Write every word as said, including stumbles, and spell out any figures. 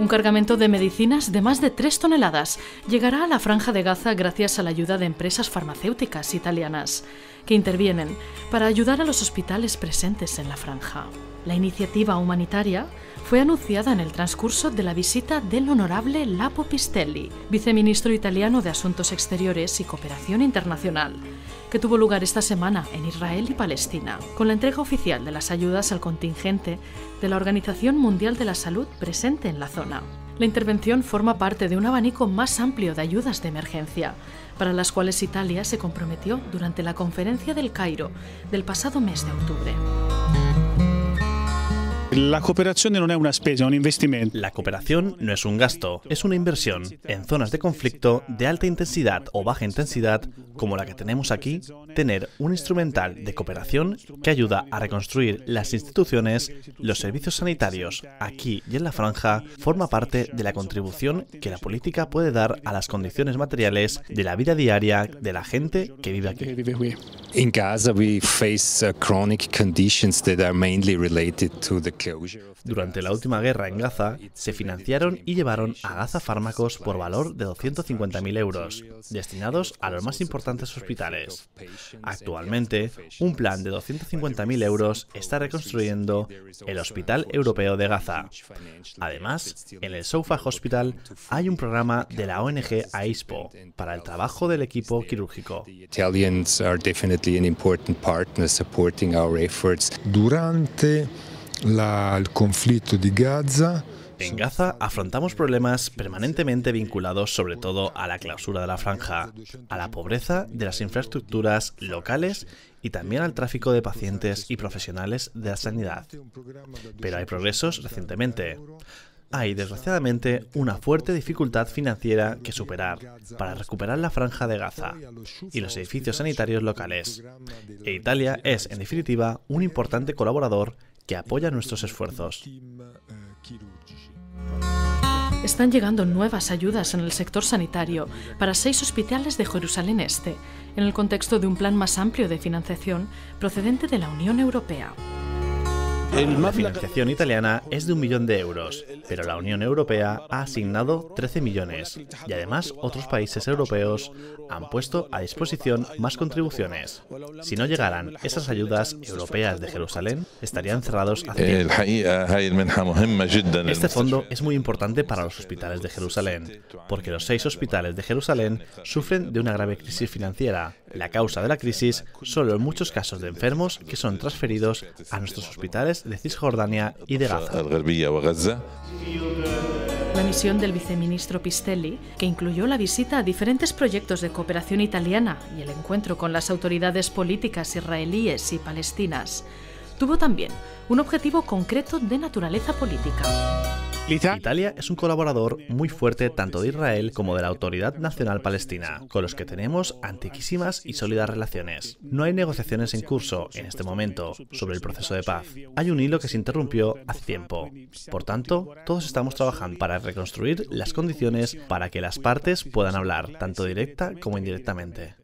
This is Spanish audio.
Un cargamento de medicinas de más de tres toneladas llegará a la Franja de Gaza gracias a la ayuda de empresas farmacéuticas italianas que intervienen para ayudar a los hospitales presentes en la franja. La iniciativa humanitaria fue anunciada en el transcurso de la visita del honorable Lapo Pistelli, viceministro italiano de Asuntos Exteriores y Cooperación Internacional, que tuvo lugar esta semana en Israel y Palestina, con la entrega oficial de las ayudas al contingente de la Organización Mundial de la Salud presente en la zona. La intervención forma parte de un abanico más amplio de ayudas de emergencia, para las cuales Italia se comprometió durante la Conferencia del Cairo del pasado mes de octubre. La cooperación no es una spesa, es un investimento. La cooperación no es un gasto, es una inversión. En zonas de conflicto de alta intensidad o baja intensidad, como la que tenemos aquí, tener un instrumental de cooperación que ayuda a reconstruir las instituciones, los servicios sanitarios, aquí y en la franja, forma parte de la contribución que la política puede dar a las condiciones materiales de la vida diaria de la gente que vive aquí. In Gaza we face uh, chronic conditions that are mainly related to the Durante la última guerra en Gaza, se financiaron y llevaron a Gaza fármacos por valor de doscientos cincuenta mil euros, destinados a los más importantes hospitales. Actualmente, un plan de doscientos cincuenta mil euros está reconstruyendo el Hospital Europeo de Gaza. Además, en el Soufa Hospital hay un programa de la O N G AISPO para el trabajo del equipo quirúrgico. Durante La, el conflicto de Gaza. En Gaza afrontamos problemas permanentemente vinculados sobre todo a la clausura de la franja, a la pobreza de las infraestructuras locales y también al tráfico de pacientes y profesionales de la sanidad. Pero hay progresos recientemente. Hay, desgraciadamente, una fuerte dificultad financiera que superar para recuperar la Franja de Gaza y los edificios sanitarios locales. E Italia es, en definitiva, un importante colaborador que apoya nuestros esfuerzos. Están llegando nuevas ayudas en el sector sanitario para seis hospitales de Jerusalén Este, en el contexto de un plan más amplio de financiación procedente de la Unión Europea. La financiación italiana es de un millón de euros, pero la Unión Europea ha asignado trece millones y además otros países europeos han puesto a disposición más contribuciones. Si no llegaran esas ayudas europeas de Jerusalén, estarían cerrados hace tiempo. Este fondo es muy importante para los hospitales de Jerusalén, porque los seis hospitales de Jerusalén sufren de una grave crisis financiera. La causa de la crisis son los muchos casos de enfermos que son transferidos a nuestros hospitales de Cisjordania y de Gaza. La misión del viceministro Pistelli, que incluyó la visita a diferentes proyectos de cooperación italiana y el encuentro con las autoridades políticas israelíes y palestinas, tuvo también un objetivo concreto de naturaleza política. Italia es un colaborador muy fuerte tanto de Israel como de la Autoridad Nacional Palestina, con los que tenemos antiquísimas y sólidas relaciones. No hay negociaciones en curso en este momento sobre el proceso de paz. Hay un hilo que se interrumpió hace tiempo. Por tanto, todos estamos trabajando para reconstruir las condiciones para que las partes puedan hablar, tanto directa como indirectamente.